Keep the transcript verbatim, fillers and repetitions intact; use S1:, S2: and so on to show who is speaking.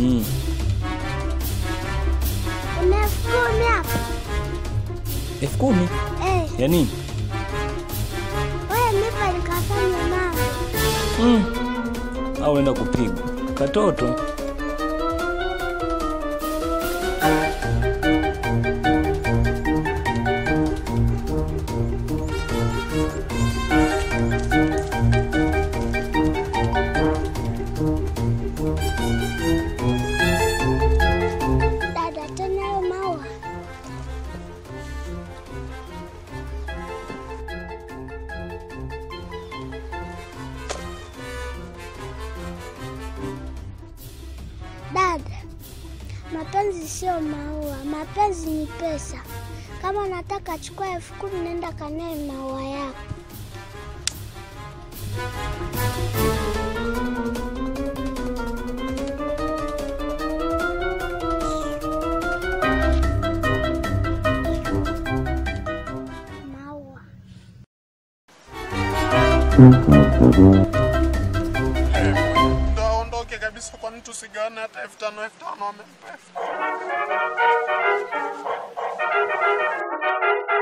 S1: Mm.
S2: Una elfu kumi hapa.
S1: Elfu kumi?
S2: Eh.
S1: Ya nini?
S2: Wewe nipa nikafanya mama.
S1: Mm. Au enda kupigwa. Katoto.
S2: Dada tena maua. Dada, mapenzi sio maua, mapenzi ni pesa. Kama unataka chukua elfu kumi nenda kanae maua yako. Maua.
S3: Ndaondoke kabisa kwa mtu sigana hata elfu tano elfu tano amempa.